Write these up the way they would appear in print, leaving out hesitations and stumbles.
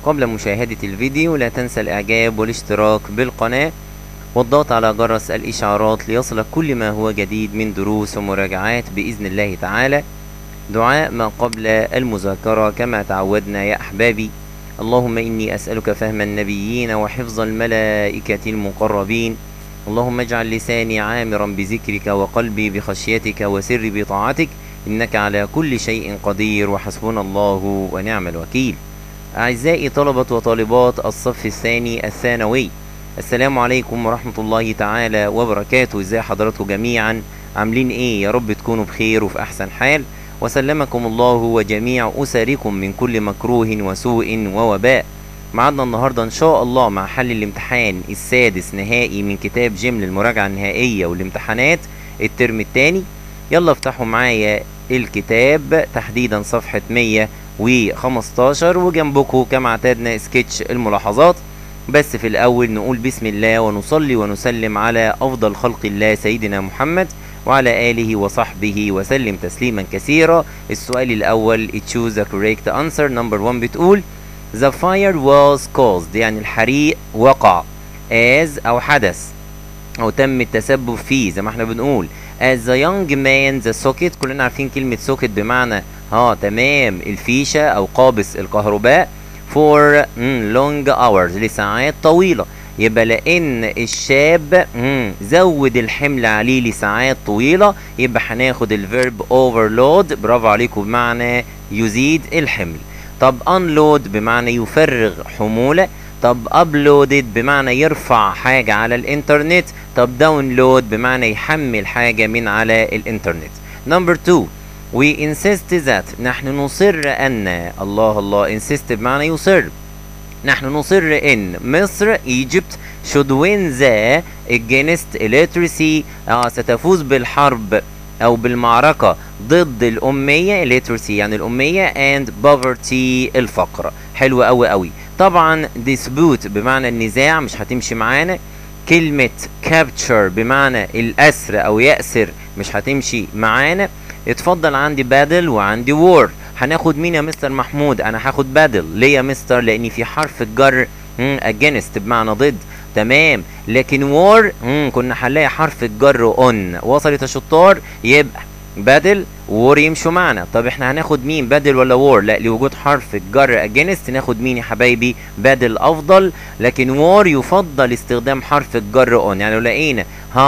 قبل مشاهدة الفيديو لا تنسى الإعجاب والاشتراك بالقناة والضغط على جرس الإشعارات ليصلك كل ما هو جديد من دروس ومراجعات بإذن الله تعالى. دعاء ما قبل المذاكرة كما تعودنا يا أحبابي. اللهم إني أسألك فهم النبيين وحفظ الملائكة المقربين. اللهم اجعل لساني عامرا بذكرك وقلبي بخشيتك وسري بطاعتك، إنك على كل شيء قدير وحسبنا الله ونعم الوكيل. أعزائي طلبة وطالبات الصف الثاني الثانوي، السلام عليكم ورحمة الله تعالى وبركاته. ازاي حضراتكم جميعا؟ عاملين ايه؟ يا رب تكونوا بخير وفي أحسن حال، وسلمكم الله وجميع أسركم من كل مكروه وسوء ووباء. معادنا النهاردة إن شاء الله مع حل الامتحان السادس نهائي من كتاب جيم للمراجعة النهائية والامتحانات الترم الثاني. يلا افتحوا معايا الكتاب، تحديدا صفحة 115، وجنبكم كما اعتدنا سكتش الملاحظات. بس في الأول نقول بسم الله ونصلي ونسلم على أفضل خلق الله سيدنا محمد وعلى آله وصحبه وسلم تسليما كثيرا. السؤال الأول choose the correct answer. number 1 بتقول the fire was caused، يعني الحريق وقع as أو حدث أو تم التسبب فيه زي ما احنا بنقول as the young man the socket. كلنا عارفين كلمة socket بمعنى تمام الفيشة أو قابس الكهرباء for long hours لساعات طويلة. يبقى لأن الشاب زود الحمل عليه لساعات طويلة، يبقى هناخد الفيرب overload، برافو عليكم، بمعنى يزيد الحمل. طب unload بمعنى يفرغ حمولة. طب uploaded بمعنى يرفع حاجة على الانترنت. طب download بمعنى يحمل حاجة من على الانترنت. number 2 we insist that، نحن نصر أن، الله insist بمعنى يصر، نحن نصر إن مصر Egypt should win the against illiteracy، ستفوز بالحرب أو بالمعركة ضد الأمية illiteracy يعني الأمية and poverty الفقر. حلو أوي أوي. طبعا dispute بمعنى النزاع مش هتمشي معانا. كلمة capture بمعنى الأسر أو يأسر مش هتمشي معانا. اتفضل عندي بادل وعندي وور. هناخد مين يا مستر محمود؟ انا هاخد بادل. ليه يا مستر؟ لان في حرف الجر against بمعنى ضد، تمام. لكن وور كنا هنلاقي حرف الجر on. وصلت يا شطار؟ يبقى بادل وور يمشوا معنا. طب احنا هناخد مين، بادل ولا وور؟ لا، لوجود حرف الجر against ناخد مين يا حبايبي؟ بادل افضل، لكن وور يفضل استخدام حرف الجر on. يعني لو لقينا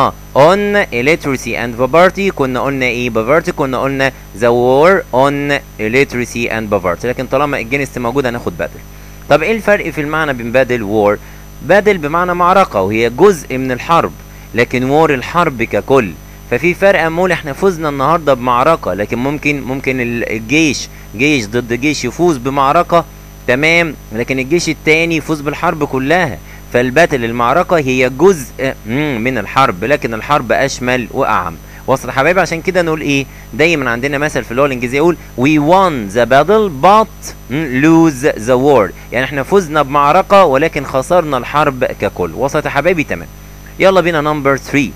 on illiteracy and poverty كنا قلنا ايه؟ poverty كنا قلنا the war on illiteracy and poverty، لكن طالما against موجود هناخد بادل. طب ايه الفرق في المعنى بين بادل وور؟ بادل بمعنى معركة وهي جزء من الحرب، لكن وور الحرب ككل. ففي فرق. امول احنا فزنا النهارده بمعركة، لكن ممكن الجيش جيش ضد جيش يفوز بمعركة، تمام، لكن الجيش التاني يفوز بالحرب كلها. فالباتل المعركة هي جزء من الحرب، لكن الحرب أشمل وأعم. وصل حبايبي؟ عشان كده نقول إيه؟ دايما عندنا مثل في اللغة الإنجليزية يقول we won the battle but lose the war، يعني احنا فزنا بمعركة ولكن خسرنا الحرب ككل. وصلت يا حبايبي؟ تمام. يلا بينا نمبر 3.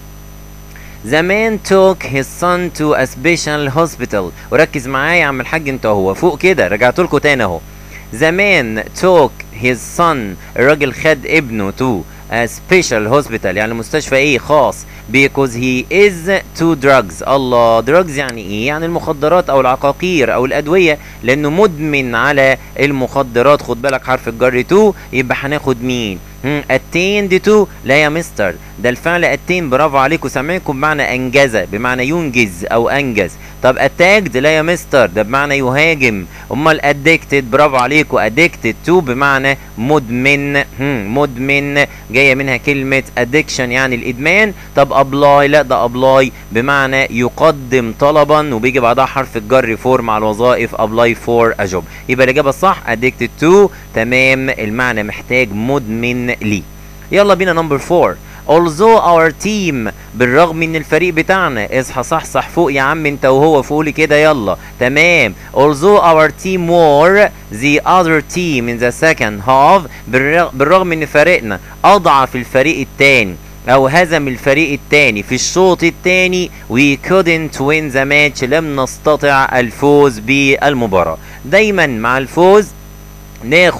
The man took his son to a special hospital. وركز معايا يا عم الحاج انت اهو فوق كده، رجعت لكم تاني اهو. The man took his son، الراجل خد ابنه to a special hospital يعني مستشفى ايه؟ خاص. because he is to drugs. الله، drugs يعني ايه؟ يعني المخدرات او العقاقير او الادوية، لانه مدمن على المخدرات. خد بالك حرف الجر to، يبقى هناخد مين؟ attained to. لا يا مستر، ده الفعل attain، برافو عليكم، سامعكم بمعنى انجز، بمعنى ينجز او انجز. طب attacked لا يا مستر، ده بمعنى يهاجم. امال addicted، برافو عليكم، addicted to بمعنى مدمن. مدمن جايه منها كلمه addiction يعني الادمان. طب apply لا، ده apply بمعنى يقدم طلبا وبيجي بعدها حرف الجر for مع الوظائف apply for a job. يبقى الاجابه الصح addicted to، تمام، المعنى محتاج مدمن ليه. يلا بينا نمبر 4. although our team، بالرغم من الفريق بتاعنا. اصحى صح فوق يا عم انت وهو، فوقلي كده يلا، تمام. although our team were the other team in the second half، بالرغم ان فريقنا اضعف الفريق التاني او هزم الفريق التاني في الشوط التاني we couldn't win the match، لم نستطع الفوز بالمباراة. دايما مع الفوز ناخد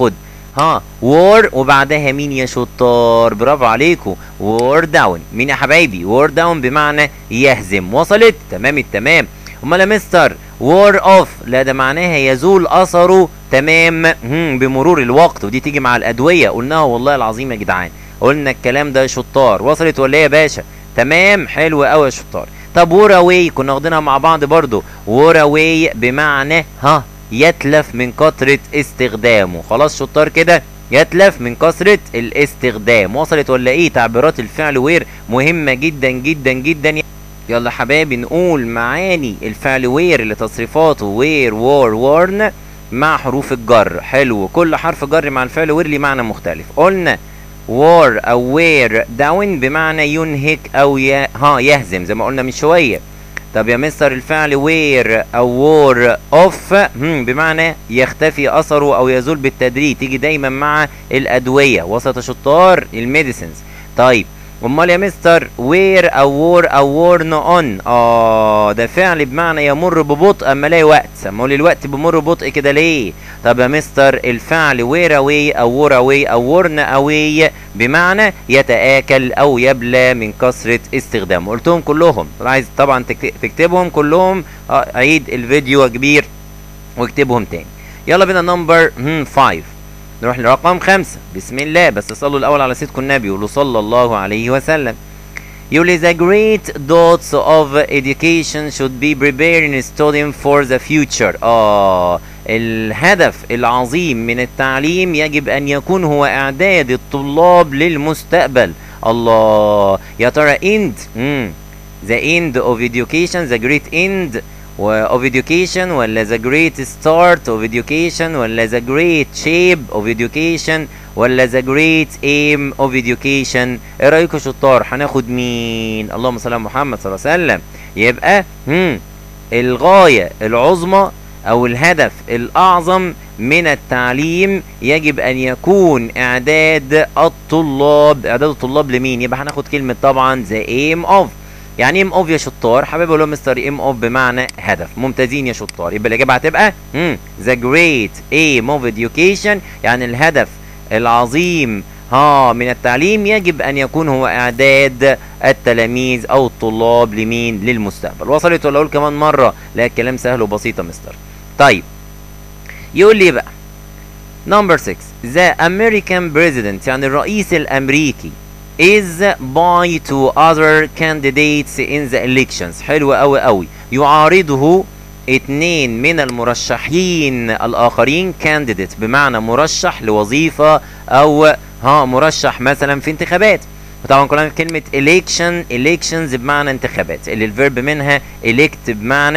ها wore وبعدها مين يا شطار؟ برافو عليكم، wore down. مين يا حبايبي؟ wore down بمعنى يهزم. وصلت؟ تمام التمام. امال يا مستر wore off؟ لا ده معناها يزول اثره تمام بمرور الوقت، ودي تيجي مع الادويه، قلناها والله العظيم يا جدعان، قلنا الكلام ده يا شطار. وصلت ولا ايه يا باشا؟ تمام، حلو قوي يا شطار. طب wore away كنا واخدينها مع بعض برضو، wore away بمعنى يتلف من كثرة استخدامه. خلاص شطار كده، يتلف من كثرة الاستخدام. وصلت ولا ايه؟ تعبيرات الفعل وير مهمة جدا جدا جدا. يلا حبايبي نقول معاني الفعل وير اللي تصريفاته وير وور وورن مع حروف الجر. حلو، كل حرف جر مع الفعل وير ليه معنى مختلف. قلنا وور او وير داون بمعنى ينهك او يهزم زي ما قلنا من شوية. طب يا مستر الفعل وير او وور اوف بمعنى يختفي اثره او يزول بالتدريج، تيجي دايما مع الادويه. وسط شطار الميديسنز. طيب امال يا مستر وير او وور او وورن اون؟ ده فعل بمعنى يمر ببطء اما الاقي وقت. امال الوقت بيمر ببطء كده ليه؟ طب يا مستر الفعل وير اواي او وور اواي او وورن اواي بمعنى يتآكل او يبلى من كثرة استخدامه. قلتهم كلهم، عايز طبعا تكتبهم كلهم. عيد الفيديو يا كبير واكتبهم تاني. يلا بينا نمبر 5، نروح لرقم 5. بسم الله، بس صلوا الاول على سيدكم النبي وقولوا صلى الله عليه وسلم. يقول the great dots of education should be preparing students for the future. الهدف العظيم من التعليم يجب ان يكون هو اعداد الطلاب للمستقبل. الله، يا ترى end the end of education، the great end of education، ولا the great start of education، ولا the great shape of education، ولا the great aim of education؟ ايه رايكم يا شطار؟ هناخد مين؟ اللهم صل على محمد صلى الله عليه وسلم. يبقى الغايه العظمى او الهدف الاعظم من التعليم يجب ان يكون اعداد الطلاب. اعداد الطلاب لمين؟ يبقى هناخد كلمه طبعا the aim of. يعني ام اوف يا شطار؟ حبايبي اقول لهم مستر ام اوف بمعنى هدف. ممتازين يا شطار. يبقى الاجابه هتبقى ذا جريت ايم اوف education، يعني الهدف العظيم من التعليم يجب ان يكون هو اعداد التلاميذ او الطلاب لمين؟ للمستقبل. وصلت ولا اقول كمان مره؟ لا الكلام سهل وبسيط يا مستر. طيب يقول لي بقى نمبر 6، ذا امريكان بريزيدنت يعني الرئيس الامريكي is by to other candidates in the elections. حلو قوي قوي. يعارضه اتنين من المرشحين الاخرين، candidate بمعنى مرشح لوظيفة او مرشح مثلا في انتخابات. وطبعا كلنا كلمة election، elections بمعنى انتخابات، اللي الفيرب منها elect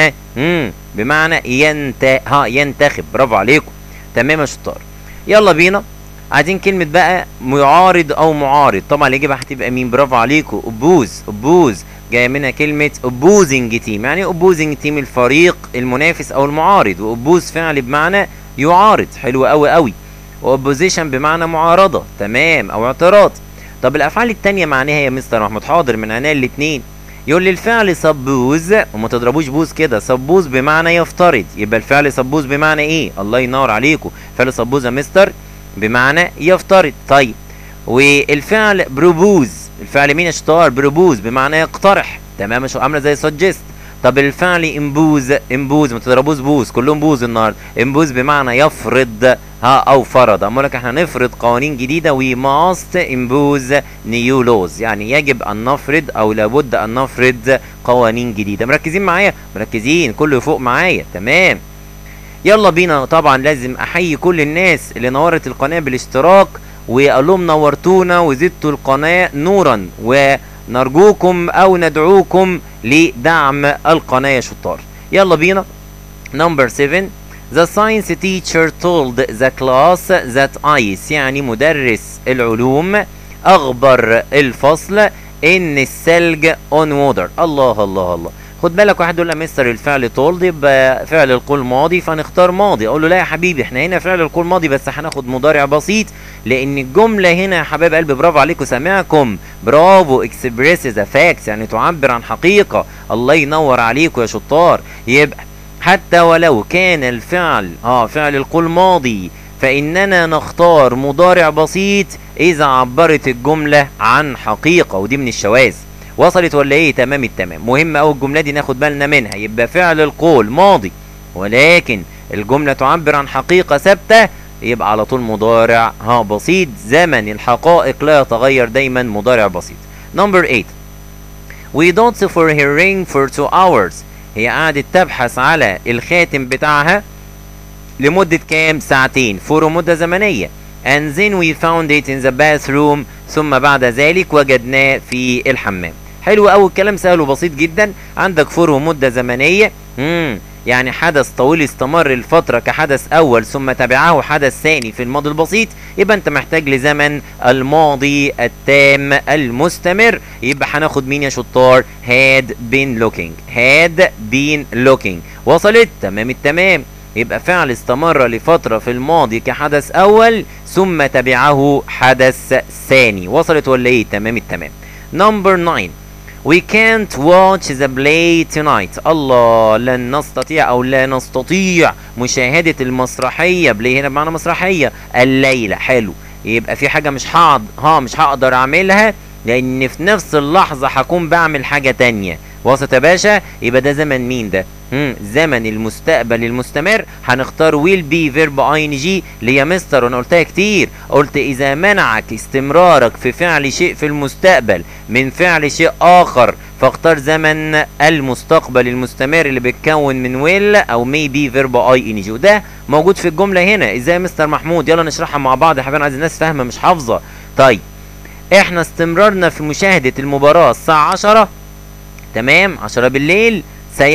بمعنى ينتخب. برافو عليكم، تمام يا شطار. يلا بينا، عايزين كلمة بقى معارض أو معارض. طبعا الإجابة هتبقى مين؟ برافو عليكم، أوبوز جاية منها كلمة opposing team. يعني opposing team الفريق المنافس أو المعارض، وأوبوز فعل بمعنى يعارض. حلو أوي أوي. وأوبوزيشن بمعنى معارضة، تمام، أو اعتراض. طب الأفعال التانية معناها يا مستر محمود؟ حاضر، من عناية الاتنين. يقول لي الفعل سبوز، وما تضربوش بوز كده، سبوز بمعنى يفترض. يبقى الفعل سبوز بمعنى إيه؟ الله ينور عليكم، فعل سبوز يا مستر بمعنى يفترض. طيب والفعل بروبوز، الفعل مين يا شطار؟ بروبوز بمعنى يقترح، تمام، مش عامله زي سجست. طب الفعل امبوز ما تضربوش بوز، كلهم بوز النهارده. امبوز بمعنى يفرض او فرض. اما لك احنا هنفرض قوانين جديده، وي ماست امبوز نيو لوز، يعني يجب ان نفرض او لابد ان نفرض قوانين جديده. مركزين معايا؟ مركزين، كله يفوق معايا، تمام. يلا بينا. طبعا لازم احيي كل الناس اللي نورت القناه بالاشتراك، واقول لهم نورتونا وزدتوا القناه نورا، ونرجوكم او ندعوكم لدعم القناه يا شطار. يلا بينا. نمبر 7، The science teacher told the class that ice يعني مدرس العلوم اخبر الفصل ان الثلج on water. الله الله الله. خد بالك، واحد يقول لي مستر الفعل تولد يبقى فعل القول ماضي فنختار ماضي. اقول له لا يا حبيبي، احنا هنا فعل القول ماضي بس هناخد مضارع بسيط، لان الجمله هنا يا حبايب قلبي برافو عليكم، سامعكم، برافو، اكسبريس ذا فاكتس يعني تعبر عن حقيقه. الله ينور عليكم يا شطار. يبقى حتى ولو كان الفعل فعل القول ماضي فإننا نختار مضارع بسيط إذا عبرت الجملة عن حقيقة، ودي من الشواذ. وصلت ولا إيه؟ تمام التمام. مهم أوي الجملة دي ناخد بالنا منها. يبقى فعل القول ماضي ولكن الجملة تعبر عن حقيقة ثابتة، يبقى على طول مضارع بسيط. زمن الحقائق لا يتغير، دايما مضارع بسيط. نمبر 8. We danced for her ring for 2 hours. هي قعدت تبحث على الخاتم بتاعها لمدة كام؟ ساعتين. for مدة زمنية. and then we found it in the bathroom. ثم بعد ذلك وجدناه في الحمام. حلو أوي الكلام، سهل وبسيط جدا. عندك for مدة زمنية، يعني حدث طويل استمر الفترة كحدث أول ثم تبعه حدث ثاني في الماضي البسيط، يبقى أنت محتاج لزمن الماضي التام المستمر. يبقى هناخد مين يا شطار؟ had been looking. had been looking. وصلت؟ تمام التمام. يبقى فعل استمر لفترة في الماضي كحدث أول ثم تبعه حدث ثاني. وصلت ولا إيه؟ تمام التمام. نمبر 9. We can't watch the play tonight. الله، لن نستطيع أو لا نستطيع مشاهدة المسرحية. بلاي هنا بمعنى مسرحية الليلة. حلو، يبقى في حاجة مش هقدر أعملها لأن في نفس اللحظة هكون بعمل حاجة تانية. وسط يا باشا. يبقى ده زمن مين ده؟ زمن المستقبل المستمر. هنختار will be verb ing. اللي يا مستر وانا قلتها كتير، قلت اذا منعك استمرارك في فعل شيء في المستقبل من فعل شيء اخر فاختار زمن المستقبل المستمر اللي بيتكون من will او may be verb ing. وده موجود في الجملة هنا. ازاي يا مستر محمود؟ يلا نشرحها مع بعض يا حبايبي، عايز الناس فاهمة مش حافظة. طيب احنا استمرارنا في مشاهدة المباراة الساعة 10، تمام، 10 بالليل،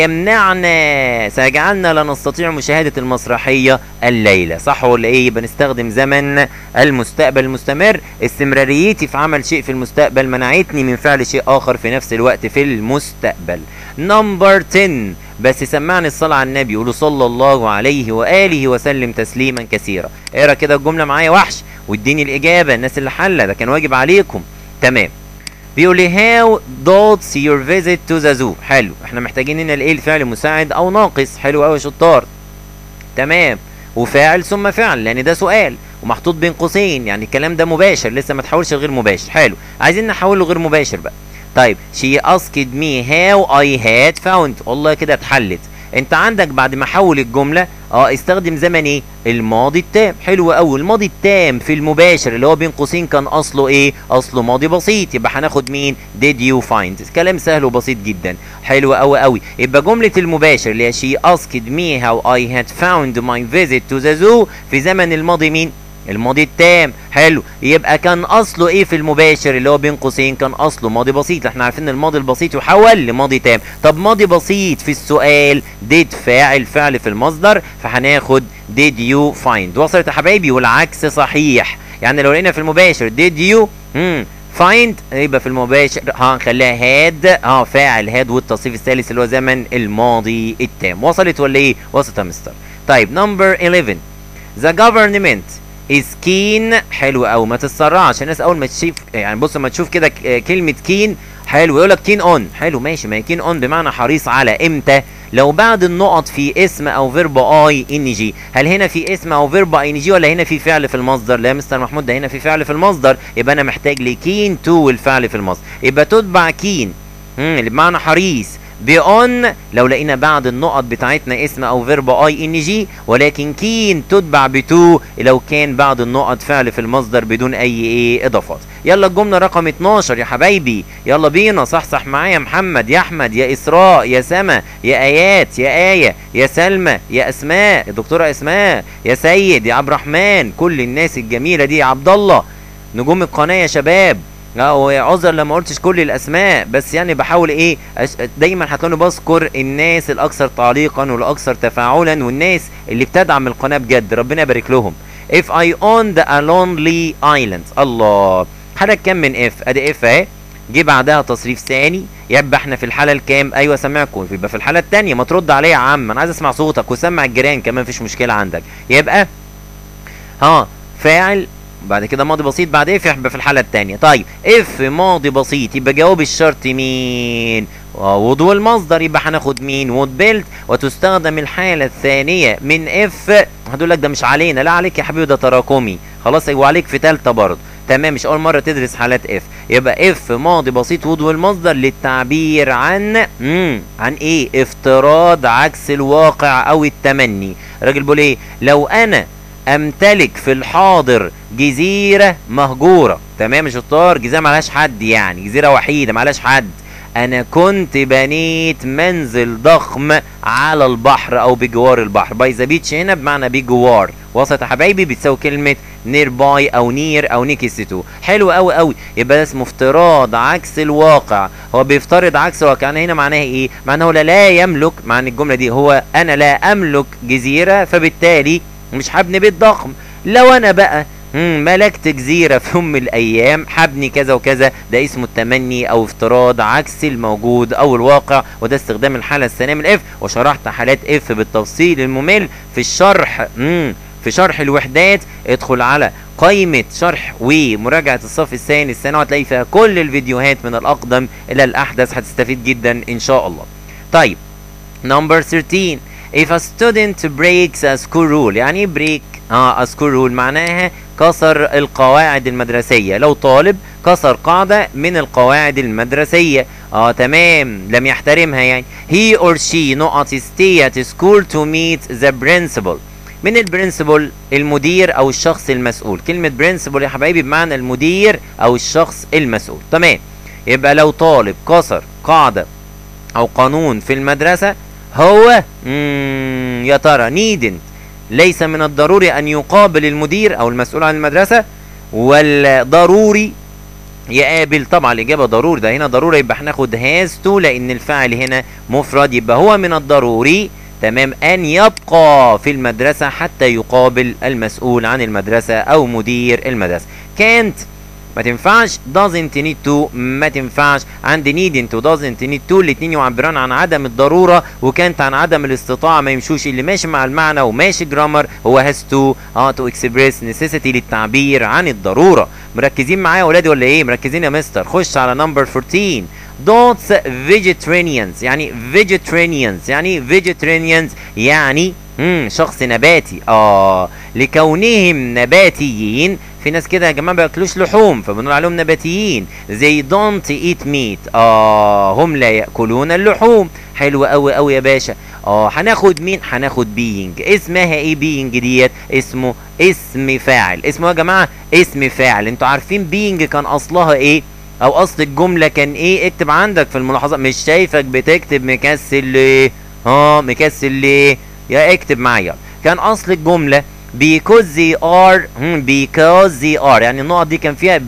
سيجعلنا لا نستطيع مشاهدة المسرحية الليلة. صح ولا ايه؟ يبقى نستخدم زمن المستقبل المستمر. استمراريتي في عمل شيء في المستقبل منعتني من فعل شيء اخر في نفس الوقت في المستقبل. نمبر 10. بس سمعني الصلاة على النبي، قولوا صلى الله عليه وآله وسلم تسليما كثيرا. اقرا كده الجملة معايا وحش واديني الإجابة. الناس اللي حلة ده كان واجب عليكم. تمام. بيقول لي how does your visit to the zoo. حلو، احنا محتاجين هنا الايه؟ الفعل مساعد او ناقص. حلو قوي يا شطار. تمام، وفاعل ثم فعل لان ده سؤال ومحطوط بين قوسين، يعني الكلام ده مباشر، لسه ما تحولش غير مباشر. حلو، عايزين نحوله غير مباشر بقى. طيب she asked me how I had found. والله كده اتحلت. انت عندك بعد ما احول الجمله استخدم زمن ايه؟ الماضي التام. حلو قوي. الماضي التام في المباشر اللي هو بين قوسين كان اصله ايه؟ اصله ماضي بسيط. يبقى هناخد مين؟ did you find. كلام سهل وبسيط جدا. حلو قوي قوي. يبقى جمله المباشر اللي هي she asked me how I had found my visit to the zoo في زمن الماضي مين؟ الماضي التام. حلو، يبقى كان اصله ايه في المباشر اللي هو بين قوسين؟ كان اصله ماضي بسيط. احنا عارفين الماضي البسيط يحول لماضي تام. طب ماضي بسيط في السؤال did فعل في المصدر، فهناخد did you find. وصلت يا حبايبي؟ والعكس صحيح. يعني لو لقينا في المباشر did you find يبقى في المباشر هنخليها had فاعل had والتصريف الثالث اللي هو زمن الماضي التام. وصلت ولا ايه؟ وصلت يا مستر. طيب نمبر 11. the government is keen. حلو قوي، ما تتسرعش. الناس اول ما تشوف يعني بص ما تشوف كده كلمه كين حلو يقول لك كين اون. حلو ماشي، ما هي كين اون بمعنى حريص على. امتى؟ لو بعد النقط في اسم او فيرب اي ان جي. هل هنا في اسم او فيرب اي ان جي ولا هنا في فعل في المصدر؟ لا يا مستر محمود ده هنا في فعل في المصدر، يبقى انا محتاج لكين تو والفعل في المصدر، يبقى تتبع كين اللي بمعنى حريص بأون لو لقينا بعد النقط بتاعتنا اسم او فيرب اي ان جي، ولكن كين تتبع بتو لو كان بعد النقط فعل في المصدر بدون اي اضافات. يلا الجمله رقم 12 يا حبايبي، يلا بينا صحصح معايا. محمد، يا احمد، يا اسراء، يا سما، يا ايات، يا ايه، يا سلمى، يا اسماء، يا دكتوره اسماء، يا سيد، يا عبد الرحمن، كل الناس الجميله دي، يا عبد الله، نجوم القناه يا شباب. عذر لما قلتش كل الاسماء، بس يعني بحاول دايما هتلاقوني بذكر الناس الاكثر تعليقا والاكثر تفاعلا والناس اللي بتدعم القناه بجد، ربنا يبارك لهم. if I owned a lonely island. الله، حاله كام من اف؟ ادي اف اهي، جه بعدها تصريف ثاني، يبقى احنا في الحاله الكام؟ ايوه سامعكم، يبقى في الحاله الثانيه. ما ترد عليا يا عم، انا عايز اسمع صوتك، وسمع الجيران كمان مفيش مشكله عندك. يبقى فاعل بعد كده ماضي بسيط بعد اف، يبقى في الحاله الثانيه. طيب اف ماضي بسيط يبقى جواب الشرط مين؟ وود والمصدر، يبقى هناخد مين؟ وود بيلت. وتستخدم الحالة الثانية من اف. هتقول لك ده مش علينا، لا عليك يا حبيبي، ده تراكمي خلاص، وعليك في تالتة برضه، تمام، مش اول مرة تدرس حالات اف. يبقى اف ماضي بسيط وضوء المصدر للتعبير عن ايه؟ افتراض عكس الواقع او التمني. الراجل بيقول ايه؟ لو انا امتلك في الحاضر جزيرة مهجورة، تمام يا شطار، جزيرة معلهاش حد، يعني جزيرة وحيدة معلهاش حد، انا كنت بنيت منزل ضخم على البحر او بجوار البحر. باي ذا بيتش هنا بمعنى بجوار، وسط يا حبايبي بتساوي كلمة نير باي او نير او نيكست تو. حلو قوي قوي، يبقى ده اسمه افتراض عكس الواقع. هو بيفترض عكس الواقع، يعني هنا معناها ايه؟ معناه لا يملك، معنى الجملة دي هو انا لا املك جزيرة، فبالتالي مش هبني بيت ضخم. لو انا بقى ملكت جزيرة في يوم من الايام هبني كذا وكذا، ده اسمه التمني او افتراض عكس الموجود او الواقع، وده استخدام الحالة الثانية من اف. وشرحت حالات اف بالتفصيل الممل في الشرح في شرح الوحدات. ادخل على قائمة شرح ومراجعة الصف الثاني السنة، وهتلاقي فيها كل الفيديوهات من الاقدم الى الاحدث، هتستفيد جدا ان شاء الله. طيب نمبر 13، if a student breaks a school rule. يعني ايه break a school rule؟ معناها كسر القواعد المدرسية. لو طالب كسر قاعدة من القواعد المدرسية، تمام، لم يحترمها، يعني he or she not stay at school to meet the principal. من البرنسبل المدير او الشخص المسؤول. كلمة برنسبل يا حبايبي بمعنى المدير او الشخص المسؤول، تمام. يبقى لو طالب كسر قاعدة او قانون في المدرسة، هو يا ترى نيدنت، ليس من الضروري ان يقابل المدير او المسؤول عن المدرسة، ولا ضروري يقابل؟ طبعا الاجابة ضروري، ده هنا ضروري، يبقى هناخد هاز تو لان الفاعل هنا مفرد، يبقى هو من الضروري، تمام، ان يبقى في المدرسة حتى يقابل المسؤول عن المدرسة او مدير المدرسة. كانت ما تنفعش، doesn't need to ما تنفعش، عند needn't و doesn't need to الاتنين يعبران عن عدم الضرورة، وكانت عن عدم الاستطاعة، ما يمشوش. اللي ماشي مع المعنى وماشي جرامر هو has to to express necessity للتعبير عن الضرورة. مركزين معايا يا ولادي ولا ايه؟ مركزين يا مستر. خش على نمبر 14، dots vegetarians. يعني vegetarians يعني vegetarians يعني شخص نباتي. لكونهم نباتيين، في ناس كده يا جماعه ما بياكلوش لحوم فبنقول عليهم نباتيين. they don't eat meat، هم لا ياكلون اللحوم. حلو قوي قوي يا باشا. هناخد مين؟ هناخد being. اسمها ايه being ديت؟ اسمه اسم فاعل. اسمه يا جماعه اسم فاعل. انتوا عارفين being كان اصلها ايه او اصل الجمله كان ايه؟ اكتب عندك في الملاحظات. مش شايفك بتكتب، مكسل ليه؟ مكسل ليه؟ يا اكتب معايا. كان اصل الجمله because they are يعني النقط دي كان فيها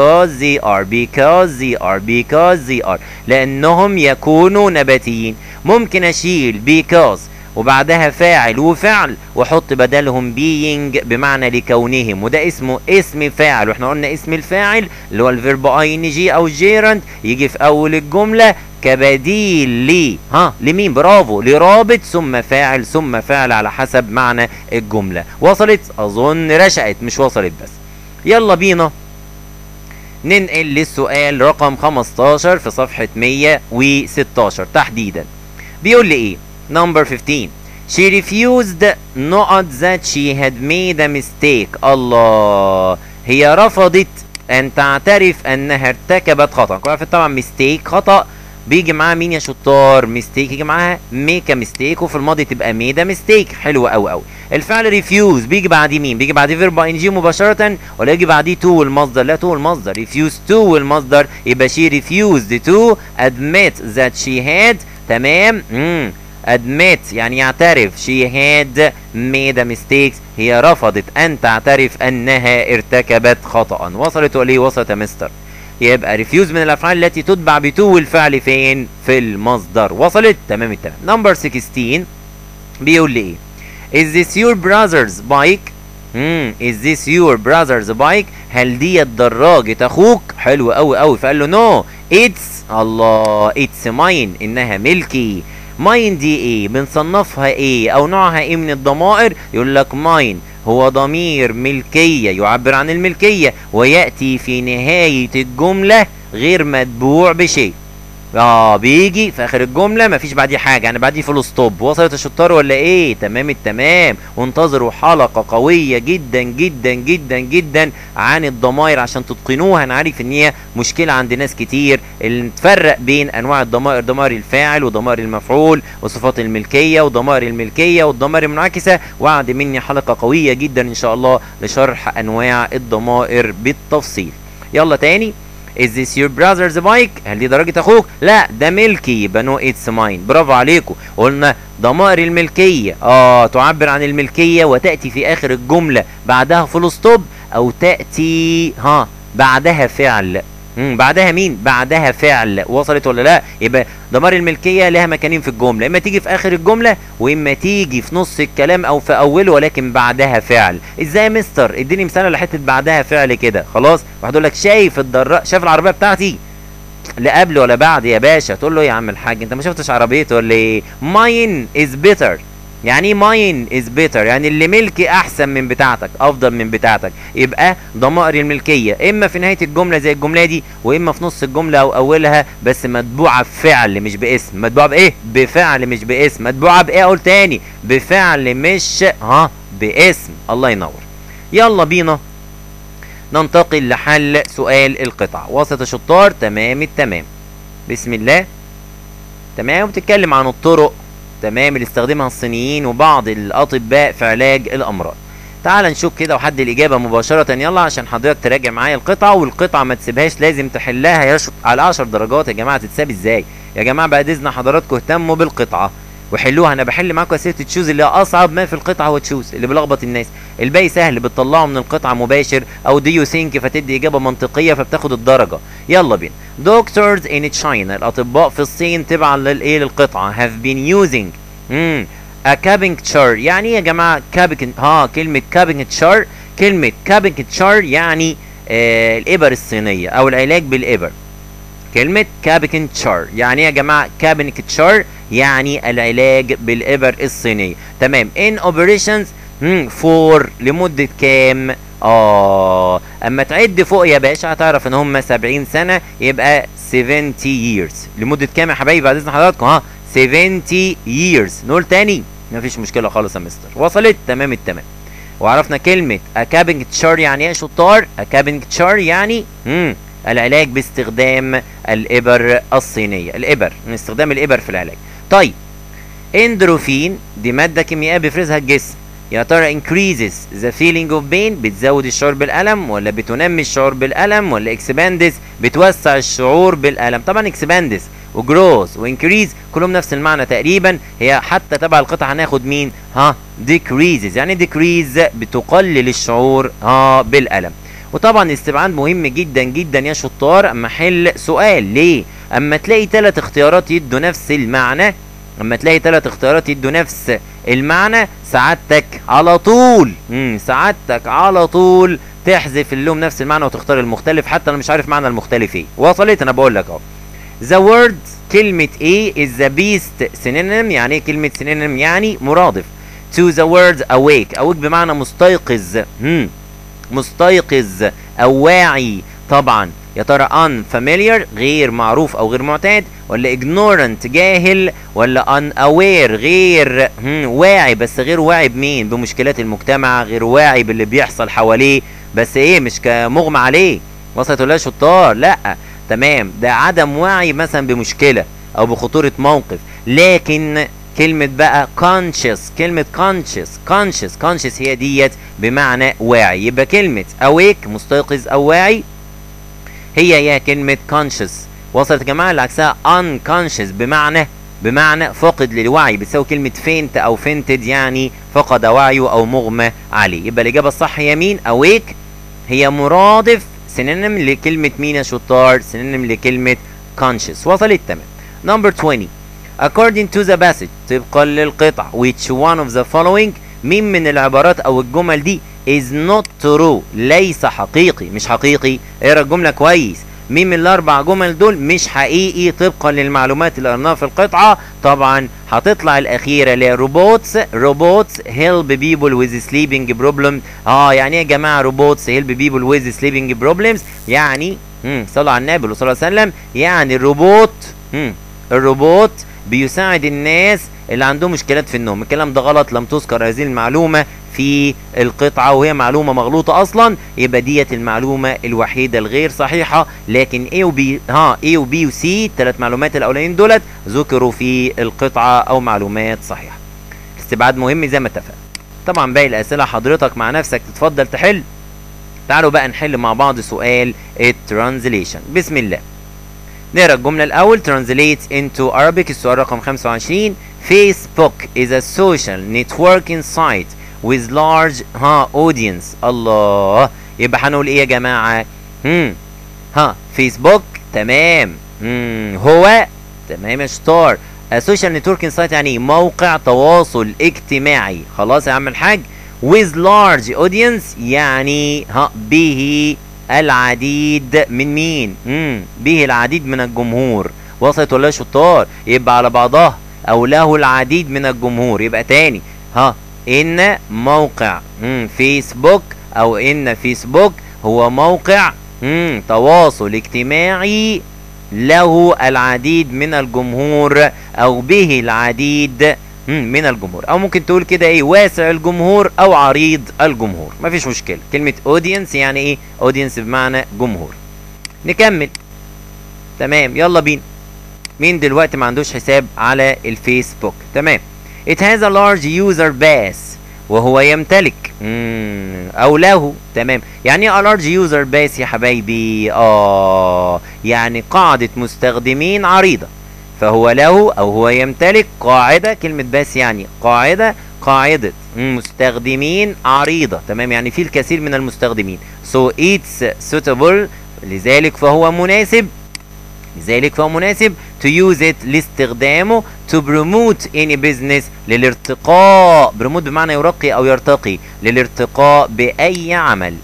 because they are لانهم يكونوا نباتيين. ممكن اشيل because وبعدها فاعل وفعل واحط بدلهم being بمعنى لكونهم، وده اسمه اسم فاعل. واحنا قلنا اسم الفاعل اللي هو الفيرب ing او gerund يجي في اول الجمله كبديل لمين؟ برافو، لرابط ثم فاعل ثم فاعل على حسب معنى الجمله. وصلت؟ اظن رشقت مش وصلت بس. يلا بينا ننقل للسؤال رقم 15 في صفحه 116 تحديدا. بيقول لي ايه؟ نمبر 15، she refused not that she had made a mistake. الله، هي رفضت ان تعترف انها ارتكبت خطأ. كل عارفين طبعا mistake خطأ بيجي معاها مين يا شطار؟ ميستيك يجي معاها ميك ميستيك، وفي الماضي تبقى ميدا ميستيك. حلو قوي قوي. الفعل ريفيوز بيجي بعديه مين؟ بيجي بعديه فيرب ان مباشرة ولا يجي بعديه تو والمصدر؟ لا تو والمصدر. ريفيوز تو والمصدر، يبقى شي ريفيوزد تو ادميت ذات شي هاد، تمام. admit يعني يعترف. she had made a mistake، هي رفضت ان تعترف انها ارتكبت خطأ. وصلت ولا ايه؟ وصلت يا مستر. يبقى ريفيوز من الافعال التي تتبع بتو والفعل فين؟ في المصدر. وصلت؟ تمام التمام. نمبر 16 بيقول لي ايه؟ is this your brother's bike؟ is this your brother's bike؟ هل دي دراجة اخوك؟ حلو قوي قوي. فقال له نو it's الله it's mine، انها ملكي. ماين دي ايه؟ بنصنفها ايه او نوعها ايه من الضمائر؟ يقول لك ماين هو ضمير ملكية يعبر عن الملكية، ويأتي في نهاية الجملة غير متبوع بشيء. بيجي في اخر الجمله مفيش بعديه حاجه، يعني بعديه فول ستوب. وصلت الشطار ولا ايه؟ تمام التمام. وانتظروا حلقه قويه جدا جدا جدا جدا عن الضمائر عشان تتقنوها. انا عارف ان هي مشكله عند ناس كتير اللي تفرق بين انواع الضمائر، ضمائر الفاعل وضمائر المفعول وصفات الملكيه وضمائر الملكيه والضمائر المنعكسه. وعد مني حلقه قويه جدا ان شاء الله لشرح انواع الضمائر بالتفصيل. يلا تاني. Is this your brother's bike؟ هل دي درجة أخوك؟ لا ده ملكي، يبقى no it's mine. برافو عليكم. قلنا ضمائر الملكية تعبر عن الملكية وتأتي في آخر الجملة بعدها فول ستوب، أو تأتي بعدها فعل. بعدها مين؟ بعدها فعل. وصلت ولا لا؟ يبقى ضمائر الملكيه لها مكانين في الجمله، اما تيجي في اخر الجمله واما تيجي في نص الكلام او في اوله ولكن بعدها فعل. ازاي يا مستر؟ اديني مثال لحته بعدها فعل كده. خلاص واحد يقول لك شايف شايف العربيه بتاعتي؟ لا قبل ولا بعد يا باشا. تقول له يا عم الحاج انت ما شفتش عربيته ولا ايه؟ ماين از بيتر. يعني ايه ماين از بيتر؟ يعني اللي ملكي احسن من بتاعتك، افضل من بتاعتك. يبقى ضمائر الملكيه اما في نهايه الجمله زي الجمله دي، واما في نص الجمله او اولها، بس متبوعه بفعل مش باسم. متبوعه بايه؟ بفعل مش باسم. متبوعه بايه؟ اقول تاني، بفعل مش باسم. الله ينور. يلا بينا ننتقل لحل سؤال القطعه. وسط الشطار تمام التمام. بسم الله. تمام. وبتتكلم عن الطرق تمام اللي استخدمها الصينيين وبعض الاطباء في علاج الامراض. تعال نشوف كده وحد الاجابه مباشره. يلا عشان حضرتك تراجع معايا القطعه، والقطعه ما تسيبهاش لازم تحلها على 10 درجات. يا جماعه تتساب ازاي؟ يا جماعه بعد اذن حضراتكم اهتموا بالقطعه وحلوها. انا بحل معاكم اسئله تشوز اللي اصعب ما في القطعه هو تشوز اللي بيلخبط الناس. الباقي سهل بتطلعه من القطعه مباشر، او دو يو ثينك فتدي اجابه منطقيه فبتاخد الدرجه. يلا بينا. Doctors in China الاطباء في الصين تبعا للقطعه have been using a cabincture. يعني ايه يا جماعه كلمه cabincture؟ كلمه cabincture يعني الابر الصينيه او العلاج بالابر. كلمه cabincture يعني ايه يا جماعه؟ cabincture يعني العلاج بالابر الصينيه. تمام. in operations for لمده كام؟ اما تعد فوق يا باشا هتعرف ان هم 70 سنه، يبقى 70 years. لمده كام يا حبايبي بعد اذن حضراتكم؟ 70 years. نقول تاني؟ مفيش مشكله خالص يا مستر. وصلت؟ تمام التمام. وعرفنا كلمه a cabincture يعني ايه يا شطار؟ a cabincture يعني العلاج باستخدام الابر الصينيه. الابر، من استخدام الابر في العلاج. طيب اندروفين دي ماده كيميائيه بيفرزها الجسم. يا ترى increases the feeling of pain بتزود الشعور بالألم، ولا بتنمي الشعور بالألم، ولا expands بتوسع الشعور بالألم؟ طبعا expands وجروز وانكريز كلهم نفس المعنى تقريبا. هي حتى تبع القطعه هناخد مين؟ decreases. يعني decrease بتقلل الشعور بالألم. وطبعا استبعاد مهم جدا جدا يا شطار اما احل سؤال. ليه؟ اما تلاقي 3 اختيارات يدوا نفس المعنى، اما تلاقي 3 اختيارات يدوا نفس المعنى، سعادتك على طول تحذف اللي نفس المعنى وتختار المختلف، حتى انا مش عارف معنى المختلف ايه. وصلت؟ انا بقول لك اهو. the word كلمة ايه is the best synonym. يعني ايه كلمة synonym؟ يعني مرادف to the word awake. awake بمعنى مستيقظ. مستيقظ او واعي. طبعا يا ترى unfamiliar غير معروف او غير معتاد، ولا ignorant جاهل، ولا unaware غير واعي بس غير واعي بمين؟ بمشكلات المجتمع، غير واعي باللي بيحصل حواليه بس ايه مش كمغمى عليه. وصلت ولا شطار؟ لا تمام، ده عدم وعي مثلا بمشكله او بخطوره موقف. لكن كلمة بقى conscious، كلمة conscious هي ديت بمعنى واعي. يبقى كلمة awake مستيقظ أو واعي هي كلمة conscious. وصلت يا جماعة؟ اللي عكسها unconscious بمعنى فاقد للوعي، بتساوي كلمة faint أو fainted يعني فقد وعيه أو مغمى عليه. يبقى الإجابة الصح هي مين؟ awake هي مرادف سينونيم لكلمة مين يا شطار؟ سينونيم لكلمة conscious. وصلت؟ تمام. number 20 according to the passage طبقا للقطع which one of the following مين من العبارات او الجمل دي is not true ليس حقيقي؟ مش حقيقي. اقرا الجمله كويس. مين من الاربع جمل دول مش حقيقي طبقا للمعلومات اللي قرناها في القطعه؟ طبعا هتطلع الاخيره اللي هي robots help people with sleeping problem. يعني ايه يا جماعه robots help people with sleeping problems؟ يعني صلوا على النبي صلى الله عليه وسلم. يعني الروبوت الروبوت بيساعد الناس اللي عندهم مشكلات في النوم. الكلام ده غلط، لم تذكر هذه المعلومة في القطعة وهي معلومة مغلوطة أصلا، يبقى ديت المعلومة الوحيدة الغير صحيحة. لكن A و B A و B و C الثلاث معلومات الأولانيين دولت ذكروا في القطعة أو معلومات صحيحة. الاستبعاد مهم زي ما اتفقنا. طبعا باقي الأسئلة حضرتك مع نفسك تتفضل تحل. تعالوا بقى نحل مع بعض سؤال الترانزليشن. بسم الله. نقرا الجملة الأول. translate into Arabic. السؤال رقم 25. Facebook is a social networking site with large audience. الله، يبقى هنقول ايه يا جماعة؟ فيسبوك تمام. هو تمام يا شطار. a social networking site يعني ايه؟ موقع تواصل اجتماعي. خلاص يا عم الحاج. with large audience يعني به العديد من مين؟ به العديد من الجمهور. وصلت ولا يا شطار؟ يبقى على بعضها او له العديد من الجمهور. يبقى تاني ان موقع فيسبوك او ان فيسبوك هو موقع تواصل اجتماعي له العديد من الجمهور او به العديد من الجمهور، او ممكن تقول كده ايه؟ واسع الجمهور او عريض الجمهور، مفيش مشكله. كلمه اودينس يعني ايه؟ اودينس بمعنى جمهور. نكمل. تمام، يلا بينا. مين دلوقتي ما عندوش حساب على الفيسبوك؟ تمام. it has a large user base وهو يمتلك او له. تمام، يعني ايه a large user base يا حبايبي؟ يعني قاعده مستخدمين عريضه. فهو له او هو يمتلك قاعده. كلمه باس يعني قاعده مستخدمين عريضه. تمام، يعني في الكثير من المستخدمين. so it's suitable لذلك فهو مناسب to use it لاستخدامه to promote any business للارتقاء. promote بمعنى يرقي او يرتقي، للارتقاء باي عمل.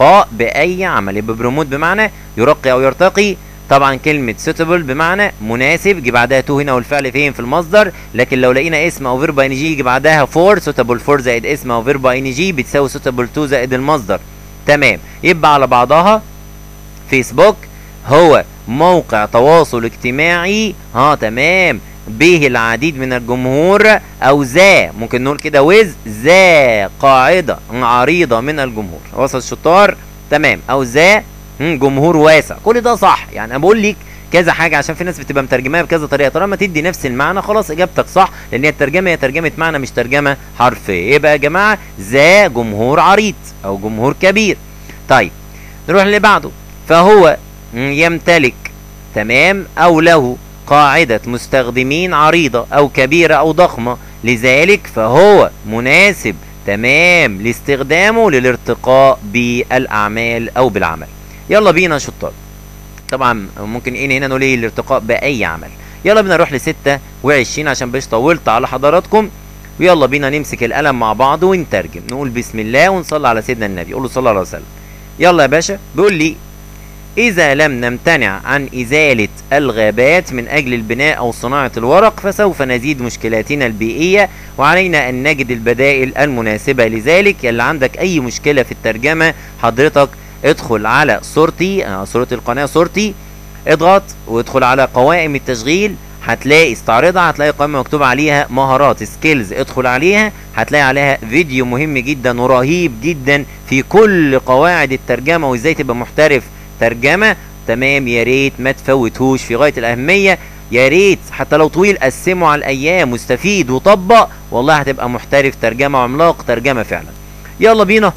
يبقى promote بمعنى يرقي او يرتقي. طبعا كلمة suitable بمعنى مناسب، يجي بعدها to هنا والفعل فين؟ في المصدر. لكن لو لقينا اسم او فيرب ان جي يجي بعدها for. suitable for زائد اسم او فيرب ان جي بتساوي suitable to زائد المصدر. تمام، يبقى على بعضها فيسبوك هو موقع تواصل اجتماعي تمام به العديد من الجمهور، او ذا ممكن نقول كده ويز ذا قاعدة عريضة من الجمهور. وصل الشطار؟ تمام، او ذا جمهور واسع. كل ده صح. يعني انا بقول لك كذا حاجه عشان في ناس بتبقى مترجماها بكذا طريقه، طالما تدي نفس المعنى خلاص اجابتك صح، لان هي الترجمه هي ترجمه معنى مش ترجمه حرفيه. يبقى يا جماعه ذا جمهور عريض او جمهور كبير. طيب نروح اللي بعده. فهو يمتلك تمام او له قاعده مستخدمين عريضه او كبيره او ضخمه، لذلك فهو مناسب تمام لاستخدامه للارتقاء بالاعمال او بالعمل. يلا بينا شطار. طبعا ممكن هنا نقول ايه؟ الارتقاء باي عمل. يلا بينا نروح ل 26 عشان بش طولت على حضراتكم. ويلا بينا نمسك القلم مع بعض ونترجم. نقول بسم الله ونصلي على سيدنا النبي. قول له صلى الله عليه وسلم. يلا يا باشا. بيقول لي إذا لم نمتنع عن إزالة الغابات من أجل البناء أو صناعة الورق فسوف نزيد مشكلاتنا البيئية، وعلينا أن نجد البدائل المناسبة لذلك. يلا عندك أي مشكلة في الترجمة حضرتك ادخل على صورتي، صورة القناة صورتي، اضغط وادخل على قوائم التشغيل، هتلاقي استعرضها، هتلاقي قائمة مكتوب عليها مهارات سكيلز، ادخل عليها هتلاقي عليها فيديو مهم جدا ورهيب جدا في كل قواعد الترجمة وازاي تبقى محترف ترجمة. تمام، يا ريت ما تفوتهوش، في غاية الأهمية. يا ريت حتى لو طويل قسمه على الأيام واستفيد وطبق، والله هتبقى محترف ترجمة وعملاق ترجمة فعلا. يلا بينا.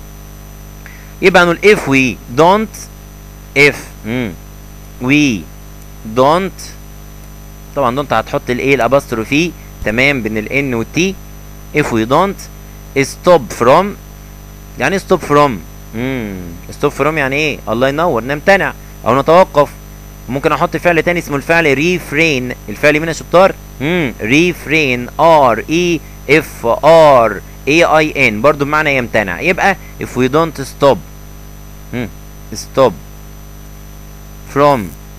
يبقى نقول if we don't طبعا don't هتحط الايه الاباستروفي تمام بين الان والتي. if we don't stop from يعني stop from stop from يعني ايه؟ الله ينور، نمتنع او نتوقف. ممكن احط فعل تاني اسمه الفعل refrain. الفعل مين يا شطار؟ refrain REFRAIN برضو بمعنى يمتنع. يبقى if we don't stop from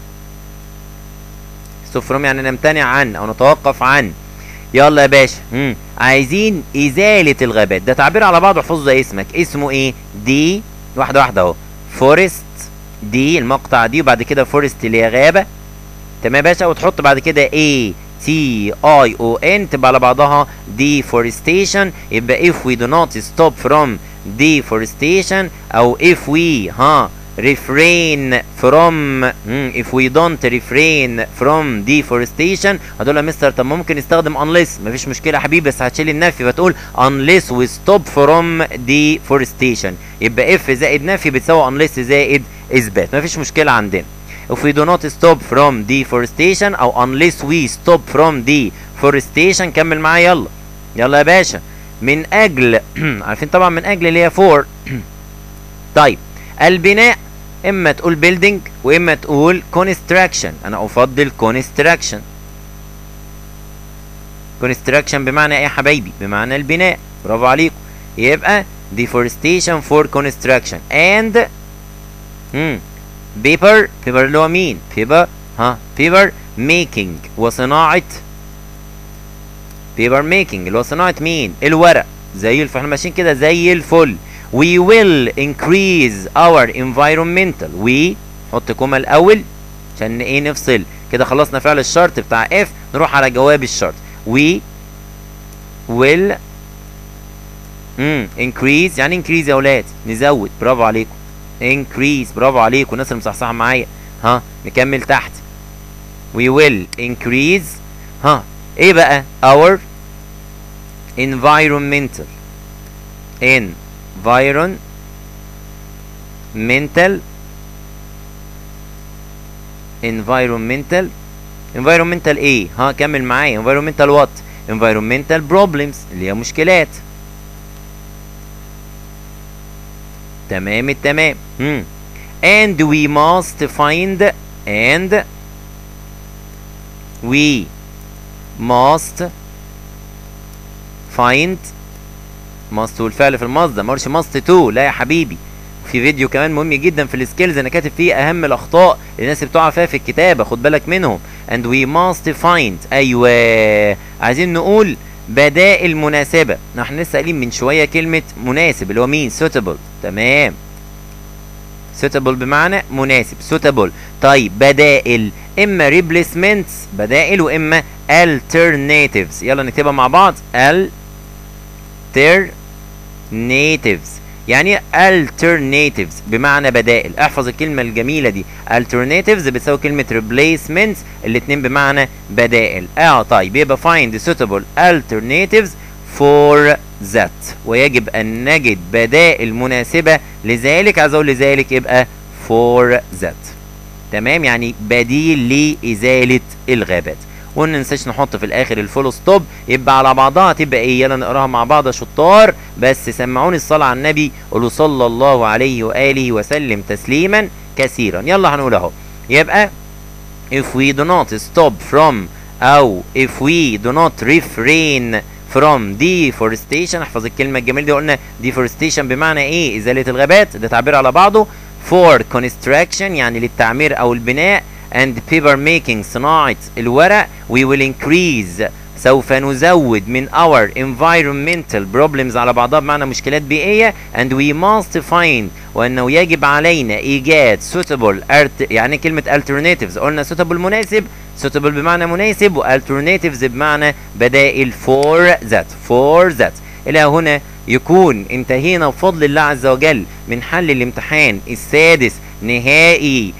يعني نمتنع عن او نتوقف عن. يلا يا باشا. عايزين ازالة الغابات. ده تعبير على بعضه احفظه زي اسمك. اسمه ايه؟ دي واحدة واحدة اهو. فورست دي المقطع دي، وبعد كده فورست اللي هي غابة. تمام يا باشا، وتحط بعد كده ATION تبقى على بعضها deforestation. يبقى if we do not stop from deforestation او if we refrain from if we don't refrain from deforestation. هتقول يا مستر طب ممكن نستخدم unless. مفيش مشكله يا حبيبي، بس هتشيل النفي فتقول unless we stop from deforestation. يبقى if زائد نفي بتساوي unless زائد اثبات، مفيش مشكله عندنا. if we do not stop from deforestation او unless we stop from deforestation. كمل معايا يلا يلا يا باشا. من اجل عارفين طبعا من اجل اللي هي for. طيب البناء اما تقول building واما تقول construction. انا افضل construction. construction بمعنى ايه يا حبايبي؟ بمعنى البناء. برافو عليكم. يبقى deforestation for construction and paper اللي هو مين؟ paper making وصناعة paper making اللي هو صناعة مين؟ الورق. زي الفل، احنا ماشيين كده زي الفل. We will increase our environmental. we حط كومة الأول عشان ايه نفصل كده. خلصنا فعل الشرط بتاع if، نروح على جواب الشرط. we will increase يعني increase يا ولاد نزود. برافو عليكم. increase برافو عليكم الناس اللي مصحصحة معايا. نكمل تحت. we will increase ايه بقى؟ our environmental environmental ايه؟ كمل معايا. environmental what؟ environmental problems اللي هي مشكلات. تمام التمام. and we must find must والفعل في المصدر، ما قلتش must to. لا يا حبيبي. في فيديو كمان مهم جدا في السكيلز انا كاتب فيه اهم الاخطاء اللي الناس بتقع فيها في الكتابه، خد بالك منهم. and we must find ايوه عايزين نقول بدائل مناسبه. احنا لسه قايلين من شويه كلمه مناسب اللي هو مين؟ suitable. تمام. suitable بمعنى مناسب suitable. طيب بدائل اما replacements بدائل واما alternatives. يلا نكتبها مع بعض. alternatives يعني alternatives بمعنى بدائل. احفظ الكلمة الجميلة دي. alternatives بتساوي كلمة replacements الاتنين بمعنى بدائل. طيب يبقى find suitable alternatives for that ويجب ان نجد بدائل مناسبة لذلك. عايز اقول لذلك يبقى for that. تمام يعني بديل لإزالة الغابات. وما ننساش نحط في الاخر الفول ستوب. يبقى على بعضها تبقى ايه؟ يلا نقراها مع بعض يا شطار. بس سمعوني الصلاة على النبي. قولوا صلى الله عليه وآله وسلم تسليما كثيرا. يلا هنقول اهو. يبقى if we do not stop from او if we do not refrain from deforestation. احفظ الكلمة الجميلة دي. قلنا deforestation بمعنى ايه؟ إزالة الغابات. ده تعبير على بعضه. for construction يعني للتعمير او البناء. and paper making صناعة الورق. we will increase سوف نزود من our environmental problems على بعضها بمعنى مشكلات بيئية. and we must find وأنه يجب علينا إيجاد suitable يعني كلمة alternatives قلنا suitable مناسب. suitable بمعنى مناسب و alternatives بمعنى بدائل for that. إلى هنا يكون انتهينا بفضل الله عز وجل من حل الامتحان السادس نهائي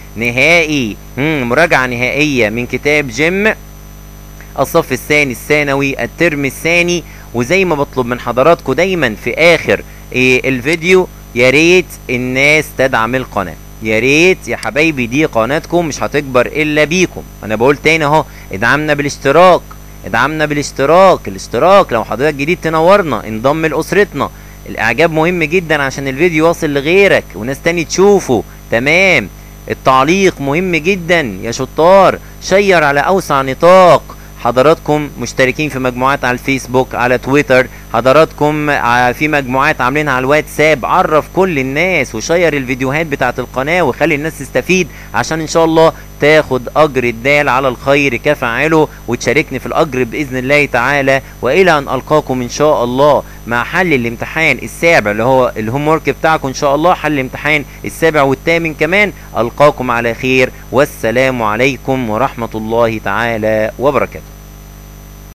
مراجعة نهائية من كتاب جيم الصف الثاني الثانوي الترم الثاني. وزي ما بطلب من حضراتكم دايما في اخر الفيديو يا ريت الناس تدعم القناة. يا ريت يا حبايبي دي قناتكم مش هتكبر الا بيكم. انا بقول تاني اهو ادعمنا بالاشتراك. الاشتراك لو حضرتك جديد تنورنا انضم لاسرتنا. الاعجاب مهم جدا عشان الفيديو يوصل لغيرك وناس تاني تشوفه. تمام. التعليق مهم جدا يا شطار. شير على اوسع نطاق. حضراتكم مشتركين في مجموعات على الفيسبوك على تويتر. حضراتكم في مجموعات عاملينها على الواتساب، عرف كل الناس وشير الفيديوهات بتاعت القناة وخلي الناس تستفيد، عشان ان شاء الله تاخد اجر الدال على الخير كفاعله وتشاركني في الاجر باذن الله تعالى. والى ان القاكم ان شاء الله مع حل الامتحان السابع اللي هو الهوم ورك بتاعكم ان شاء الله، حل الامتحان السابع والثامن كمان. القاكم على خير، والسلام عليكم ورحمة الله تعالى وبركاته.